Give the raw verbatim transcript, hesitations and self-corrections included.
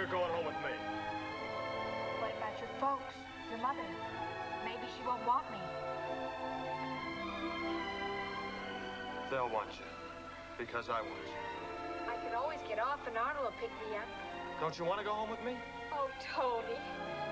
you're going home with me. What about your folks? Your mother? Maybe she won't want me. They'll want you. Because I want you. I can always get off and Arnold will pick me up. Don't you want to go home with me? Oh, Tony.